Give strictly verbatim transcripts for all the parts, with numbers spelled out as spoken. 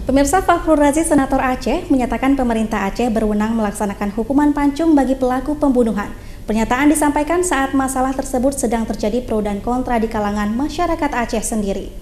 Pemirsa, Fakhrul Razi, Senator Aceh, menyatakan pemerintah Aceh berwenang melaksanakan hukuman pancung bagi pelaku pembunuhan. Pernyataan disampaikan saat masalah tersebut sedang terjadi pro dan kontra di kalangan masyarakat Aceh sendiri.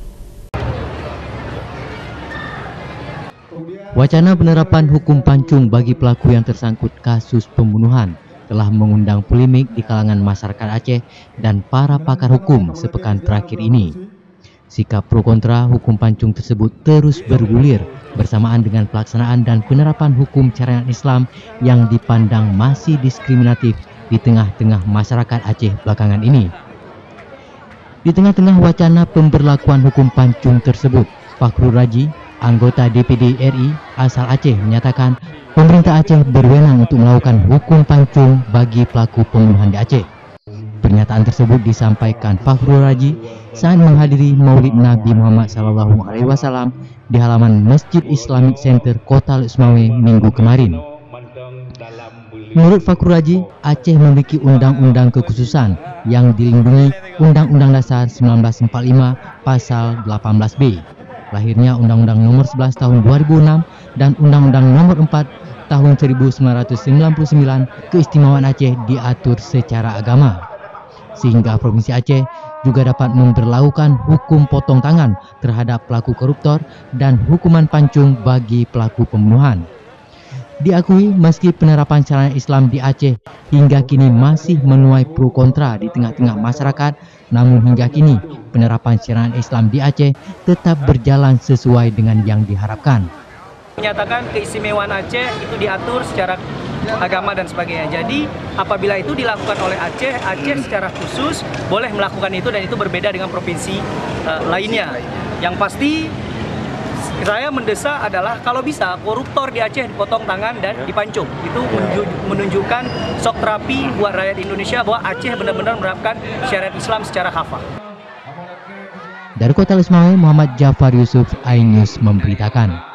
Wacana penerapan hukum pancung bagi pelaku yang tersangkut kasus pembunuhan telah mengundang polemik di kalangan masyarakat Aceh dan para pakar hukum sepekan terakhir ini. Sikap pro kontra hukum pancung tersebut terus bergulir bersamaan dengan pelaksanaan dan penerapan hukum syariat Islam yang dipandang masih diskriminatif di tengah-tengah masyarakat Aceh belakangan ini. Di tengah-tengah wacana pemberlakuan hukum pancung tersebut, Fakhrul Razi, anggota D P D R I asal Aceh, menyatakan pemerintah Aceh berwenang untuk melakukan hukum pancung bagi pelaku pembunuhan di Aceh. Pernyataan tersebut disampaikan Fakhrul Razi saat menghadiri Maulid Nabi Muhammad Sallallahu Alaihi Wasallam di halaman Masjid Islamic Center Kota Lusmawe Minggu kemarin. Menurut Fakhrul Razi, Aceh memiliki undang-undang kekhususan yang dilindungi Undang-Undang Dasar seribu sembilan ratus empat puluh lima Pasal delapan belas B. Lahirnya Undang-Undang Nomor sebelas Tahun dua ribu enam dan Undang-Undang Nomor empat Tahun seribu sembilan ratus sembilan puluh sembilan keistimewaan Aceh diatur secara agama, sehingga Provinsi Aceh juga dapat memberlakukan hukum potong tangan terhadap pelaku koruptor dan hukuman pancung bagi pelaku pembunuhan. Diakui meski penerapan syariat Islam di Aceh hingga kini masih menuai pro kontra di tengah-tengah masyarakat, namun hingga kini penerapan syariat Islam di Aceh tetap berjalan sesuai dengan yang diharapkan. Menyatakan keistimewaan Aceh itu diatur secara agama dan sebagainya. Jadi apabila itu dilakukan oleh Aceh, Aceh secara khusus boleh melakukan itu dan itu berbeda dengan provinsi uh, lainnya. Yang pasti saya mendesak adalah kalau bisa koruptor di Aceh dipotong tangan dan dipancung. Itu menunjukkan shock terapi buat rakyat Indonesia bahwa Aceh benar-benar menerapkan syariat Islam secara kafah. Dari Kota Lusmawe, Muhammad Jafar Yusuf, iNews memberitakan.